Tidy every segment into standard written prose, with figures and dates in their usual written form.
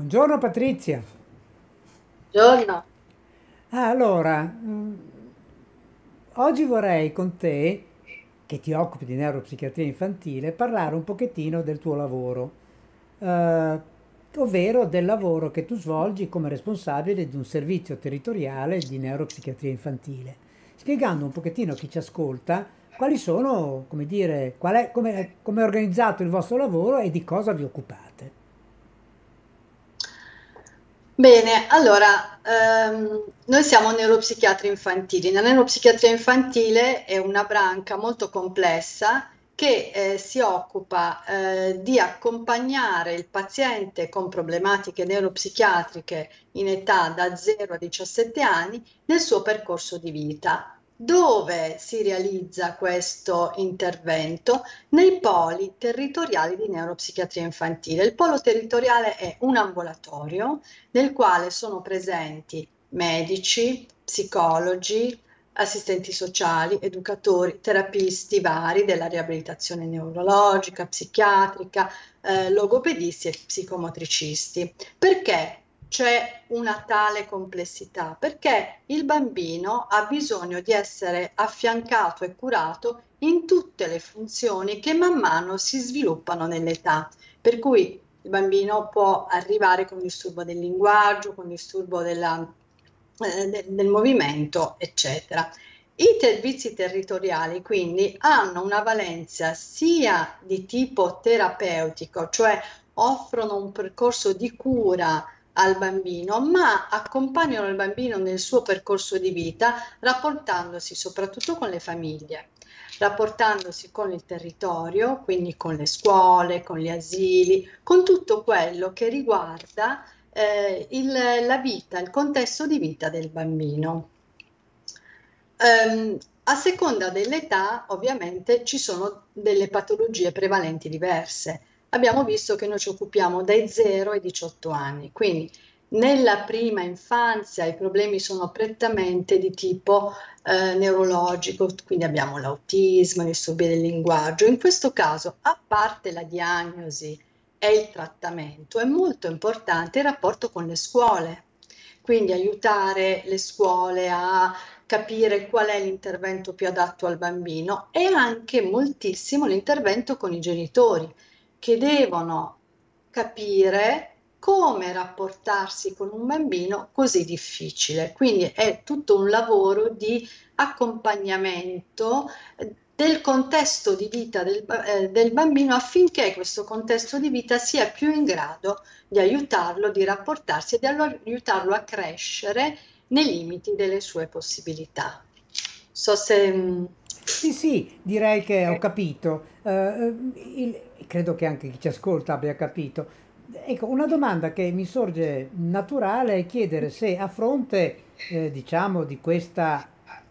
Buongiorno Patrizia. Buongiorno. Allora, oggi vorrei con te, che ti occupi di neuropsichiatria infantile, parlare un pochettino del tuo lavoro, eh, ovvero del lavoro che tu svolgi come responsabile di un servizio territoriale di neuropsichiatria infantile, spiegando un pochettino a chi ci ascolta quali sono, come dire, come è organizzato il vostro lavoro e di cosa vi occupate. Bene, allora, noi siamo neuropsichiatri infantili. La neuropsichiatria infantile è una branca molto complessa che si occupa di accompagnare il paziente con problematiche neuropsichiatriche in età da 0 a 17 anni nel suo percorso di vita. Dove si realizza questo intervento? Nei poli territoriali di neuropsichiatria infantile. Il polo territoriale è un ambulatorio nel quale sono presenti medici, psicologi, assistenti sociali, educatori, terapisti vari della riabilitazione neurologica, psichiatrica, logopedisti e psicomotricisti. Perché c'è una tale complessità? Perché il bambino ha bisogno di essere affiancato e curato in tutte le funzioni che man mano si sviluppano nell'età. Per cui il bambino può arrivare con disturbo del linguaggio, con disturbo del movimento, eccetera. I servizi territoriali quindi hanno una valenza sia di tipo terapeutico, cioè offrono un percorso di cura al bambino, ma accompagnano il bambino nel suo percorso di vita rapportandosi soprattutto con le famiglie, rapportandosi con il territorio, quindi con le scuole, con gli asili, con tutto quello che riguarda la vita, il contesto di vita del bambino. A seconda dell'età, ovviamente, ci sono delle patologie prevalenti diverse. Abbiamo visto che noi ci occupiamo dai 0 ai 18 anni, quindi nella prima infanzia i problemi sono prettamente di tipo neurologico, quindi abbiamo l'autismo, i disturbi del linguaggio. In questo caso, a parte la diagnosi e il trattamento, è molto importante il rapporto con le scuole, quindi aiutare le scuole a capire qual è l'intervento più adatto al bambino e anche moltissimo l'intervento con i genitori che devono capire come rapportarsi con un bambino così difficile. Quindi è tutto un lavoro di accompagnamento del contesto di vita del bambino affinché questo contesto di vita sia più in grado di aiutarlo, di rapportarsi e di aiutarlo a crescere nei limiti delle sue possibilità. So se... Sì, sì, direi che ho capito. Credo che anche chi ci ascolta abbia capito. Ecco, una domanda che mi sorge naturale è chiedere se a fronte, diciamo, di questa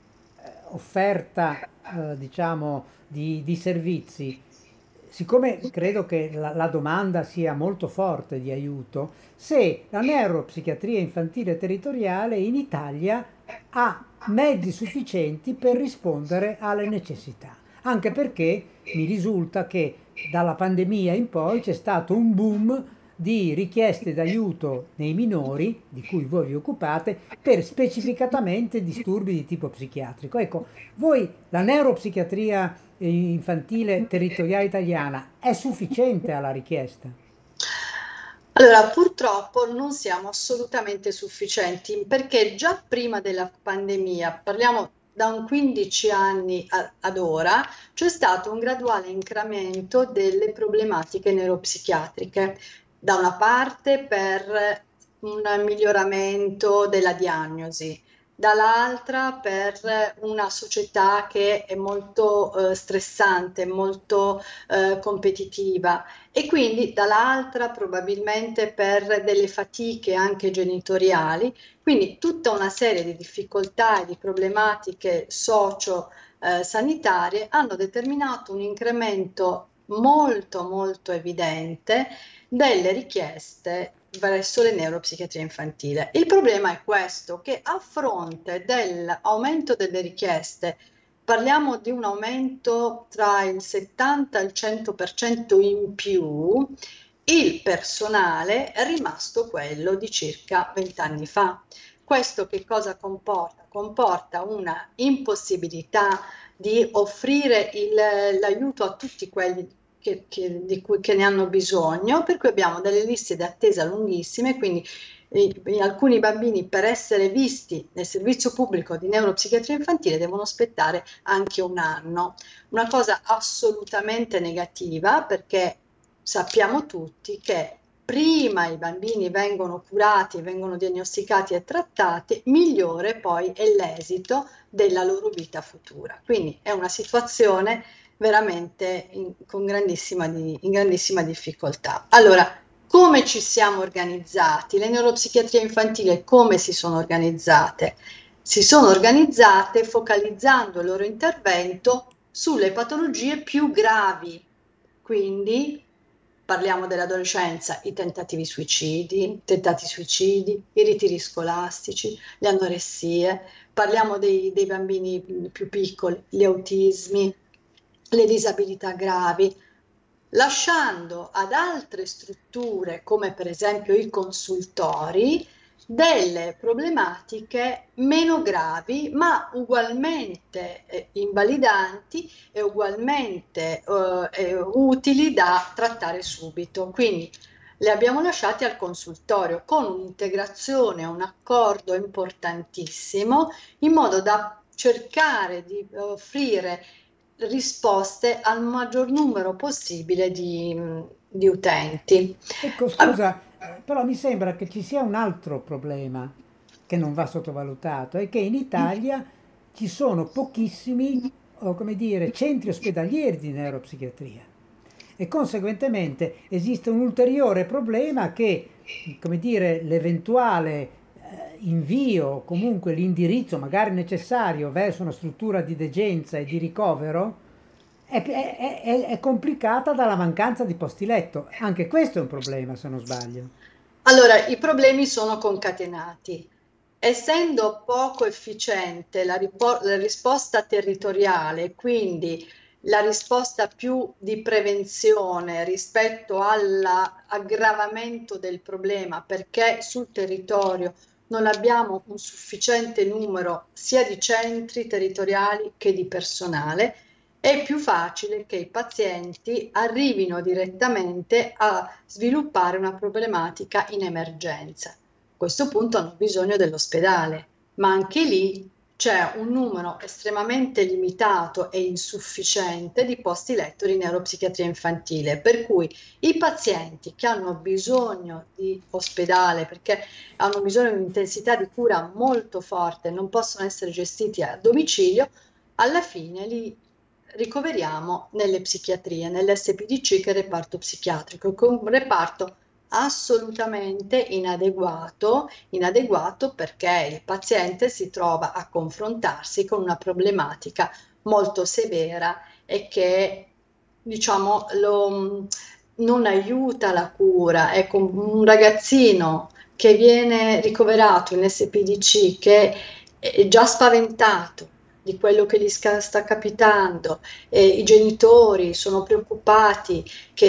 offerta, diciamo, di servizi, siccome credo che la domanda sia molto forte di aiuto, se la neuropsichiatria infantile territoriale in Italia ha mezzi sufficienti per rispondere alle necessità. Anche perché mi risulta che dalla pandemia in poi c'è stato un boom di richieste d'aiuto nei minori, di cui voi vi occupate, per specificatamente disturbi di tipo psichiatrico. Ecco, voi, la neuropsichiatria infantile territoriale italiana, è sufficiente alla richiesta? Allora, purtroppo non siamo assolutamente sufficienti perché già prima della pandemia, parliamo da un 15 anni ad ora, c'è stato un graduale incremento delle problematiche neuropsichiatriche. Da una parte per un miglioramento della diagnosi, dall'altra per una società che è molto stressante, molto competitiva e quindi dall'altra probabilmente per delle fatiche anche genitoriali, quindi tutta una serie di difficoltà e di problematiche socio-sanitarie hanno determinato un incremento molto evidente delle richieste verso le neuropsichiatrie infantile. Il problema è questo, che a fronte dell'aumento delle richieste, parliamo di un aumento tra il 70 e il 100% in più, il personale è rimasto quello di circa 20 anni fa. Questo che cosa comporta? Comporta una impossibilità di offrire l'aiuto a tutti quelli che ne hanno bisogno, per cui abbiamo delle liste di attesa lunghissime, quindi alcuni bambini per essere visti nel servizio pubblico di neuropsichiatria infantile devono aspettare anche un anno. Una cosa assolutamente negativa, perché sappiamo tutti che prima i bambini vengono curati, vengono diagnosticati e trattati, migliore poi è l'esito della loro vita futura. Quindi è una situazione veramente in grandissima difficoltà. Allora, come ci siamo organizzati? Le neuropsichiatrie infantili come si sono organizzate? Si sono organizzate focalizzando il loro intervento sulle patologie più gravi, quindi parliamo dell'adolescenza, i tentativi suicidi, i ritiri scolastici, le anoressie, parliamo dei bambini più piccoli, gli autismi, le disabilità gravi, lasciando ad altre strutture, come per esempio i consultori, delle problematiche meno gravi, ma ugualmente invalidanti e ugualmente utili da trattare subito. Quindi le abbiamo lasciate al consultorio con un'integrazione, un accordo importantissimo, in modo da cercare di offrire risposte al maggior numero possibile di utenti. Ecco, scusa, però mi sembra che ci sia un altro problema che non va sottovalutato, è che in Italia ci sono pochissimi, o come dire, centri ospedalieri di neuropsichiatria e conseguentemente esiste un ulteriore problema che, come dire, l'eventuale invio o comunque l'indirizzo magari necessario verso una struttura di degenza e di ricovero è complicata dalla mancanza di posti letto. Anche questo è un problema, se non sbaglio. Allora, i problemi sono concatenati. Essendo poco efficiente la risposta territoriale, quindi la risposta più di prevenzione rispetto all'aggravamento del problema, perché sul territorio non abbiamo un sufficiente numero sia di centri territoriali che di personale, è più facile che i pazienti arrivino direttamente a sviluppare una problematica in emergenza. A questo punto hanno bisogno dell'ospedale, ma anche lì c'è un numero estremamente limitato e insufficiente di posti letto di neuropsichiatria infantile, per cui i pazienti che hanno bisogno di ospedale, perché hanno bisogno di un'intensità di cura molto forte, non possono essere gestiti a domicilio, alla fine li ricoveriamo nelle psichiatrie, nell'SPDC che è il reparto psichiatrico, che è un reparto assolutamente inadeguato perché il paziente si trova a confrontarsi con una problematica molto severa e che, diciamo, non aiuta la cura. Ecco, un ragazzino che viene ricoverato in SPDC, che è già spaventato di quello che gli sta capitando, i genitori sono preoccupati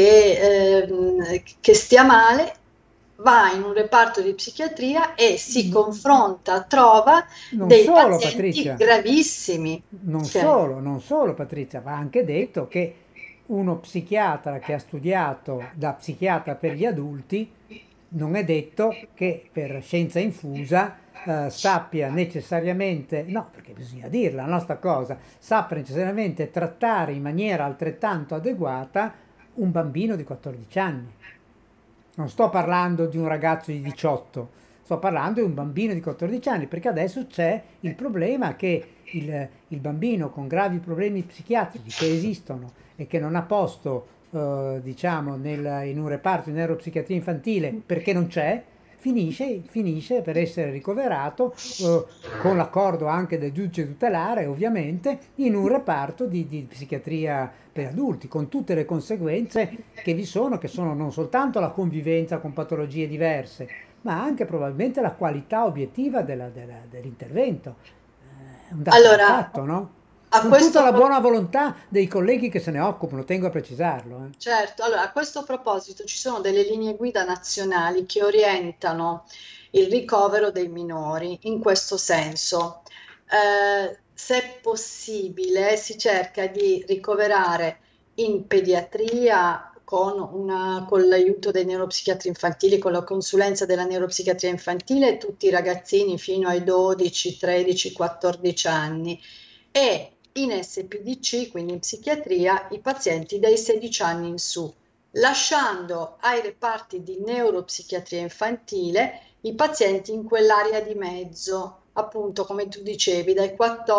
che stia male, va in un reparto di psichiatria e si confronta, trova Non dei solo, pazienti Patrizia, gravissimi. Cioè, non solo, Patrizia, va anche detto che uno psichiatra che ha studiato da psichiatra per gli adulti non è detto che per scienza infusa sappia necessariamente, no, perché bisogna dirla, la nostra cosa, sappia necessariamente trattare in maniera altrettanto adeguata un bambino di 14 anni. Non sto parlando di un ragazzo di 18, sto parlando di un bambino di 14 anni, perché adesso c'è il problema che il bambino con gravi problemi psichiatrici che esistono e che non ha posto, diciamo, in un reparto di neuropsichiatria infantile perché non c'è, finisce per essere ricoverato, con l'accordo anche del giudice tutelare, ovviamente, in un reparto di psichiatria per adulti, con tutte le conseguenze che sono non soltanto la convivenza con patologie diverse, ma anche probabilmente la qualità obiettiva dell'intervento. È un dato di allora, fatto, no? A con tutta questo la proposito. buona volontà dei colleghi che se ne occupano, tengo a precisarlo. Certo, allora a questo proposito ci sono delle linee guida nazionali che orientano il ricovero dei minori in questo senso. Se possibile, si cerca di ricoverare in pediatria con l'aiuto dei neuropsichiatri infantili, con la consulenza della neuropsichiatria infantile, tutti i ragazzini fino ai 12, 13, 14 anni e in SPDC, quindi in psichiatria, i pazienti dai 16 anni in su, lasciando ai reparti di neuropsichiatria infantile i pazienti in quell'area di mezzo, appunto come tu dicevi, dai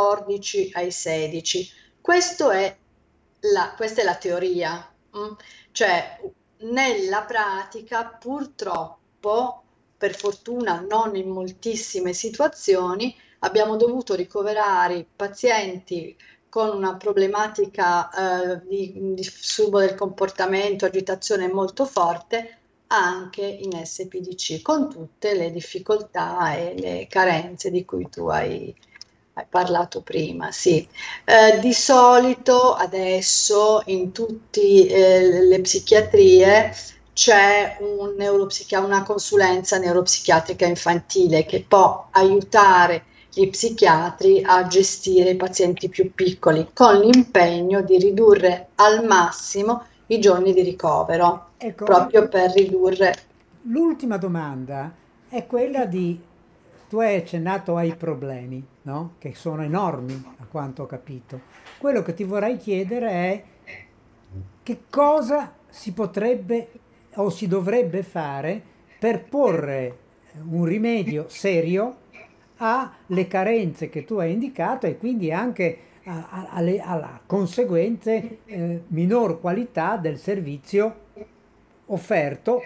14 ai 16. Questo è questa è la teoria, cioè nella pratica purtroppo, per fortuna non in moltissime situazioni, abbiamo dovuto ricoverare pazienti con una problematica di disturbo del comportamento, agitazione molto forte, anche in SPDC, con tutte le difficoltà e le carenze di cui tu hai parlato prima. Sì. Di solito adesso in tutte le psichiatrie c'è una consulenza neuropsichiatrica infantile che può aiutare gli psichiatri a gestire i pazienti più piccoli con l'impegno di ridurre al massimo i giorni di ricovero, Ecco, proprio per ridurre. l'ultima domanda è quella di, tu hai accennato ai problemi, no? Che sono enormi, a quanto ho capito. Quello che ti vorrei chiedere è che cosa si potrebbe o si dovrebbe fare per porre un rimedio serio alle carenze che tu hai indicato e quindi anche alla conseguente minor qualità del servizio offerto,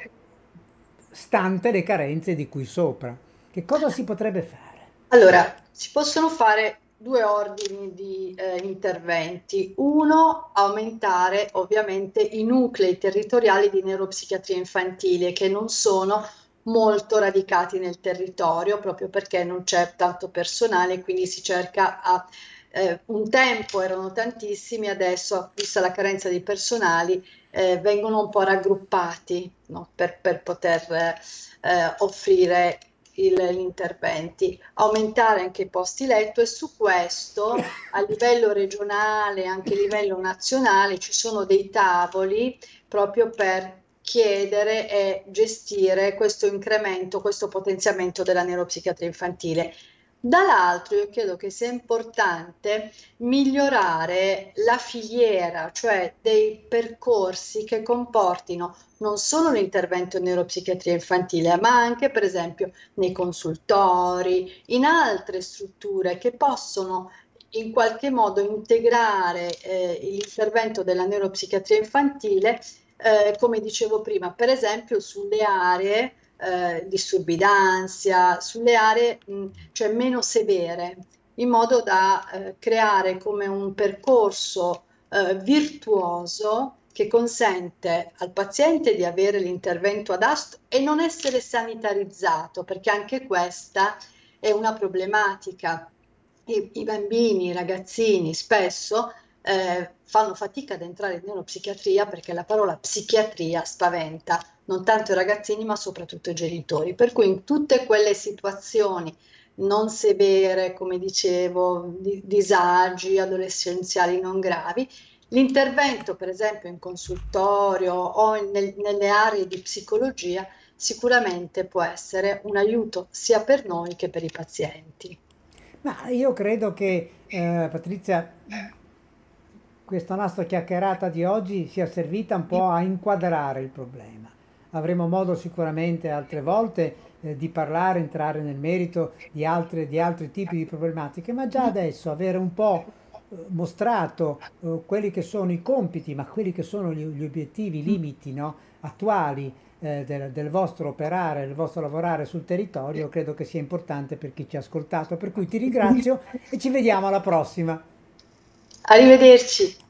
stante le carenze di cui sopra. Che cosa si potrebbe fare? Allora, si possono fare due ordini di interventi. Uno, aumentare ovviamente i nuclei territoriali di neuropsichiatria infantile che non sono molto radicati nel territorio proprio perché non c'è tanto personale, quindi si cerca un tempo erano tantissimi, adesso, vista la carenza di personali, vengono un po' raggruppati, no, per poter offrire gli interventi, aumentare anche i posti letto e su questo a livello regionale, anche a livello nazionale, ci sono dei tavoli proprio per chiedere e gestire questo incremento, questo potenziamento della neuropsichiatria infantile. Dall'altro, io credo che sia importante migliorare la filiera, cioè dei percorsi che comportino non solo l'intervento in neuropsichiatria infantile, ma anche, per esempio, nei consultori, in altre strutture che possono in qualche modo integrare l'intervento della neuropsichiatria infantile, come dicevo prima, per esempio sulle aree disturbi d'ansia, sulle aree cioè meno severe, in modo da creare come un percorso virtuoso che consente al paziente di avere l'intervento adatto e non essere sanitarizzato, perché anche questa è una problematica. I bambini, i ragazzini spesso fanno fatica ad entrare in neuropsichiatria perché la parola psichiatria spaventa non tanto i ragazzini ma soprattutto i genitori. Per cui in tutte quelle situazioni non severe, come dicevo, disagi adolescenziali non gravi, l'intervento per esempio in consultorio o nelle aree di psicologia sicuramente può essere un aiuto sia per noi che per i pazienti. Ma io credo che, Patrizia, questa nostra chiacchierata di oggi sia servita un po' a inquadrare il problema. Avremo modo sicuramente altre volte di parlare, entrare nel merito di altri tipi di problematiche, ma già adesso avere un po' mostrato quelli che sono i compiti, ma quelli che sono gli obiettivi, i limiti, no, attuali del vostro operare, del vostro lavorare sul territorio, credo che sia importante per chi ci ha ascoltato. Per cui ti ringrazio e ci vediamo alla prossima. Arrivederci.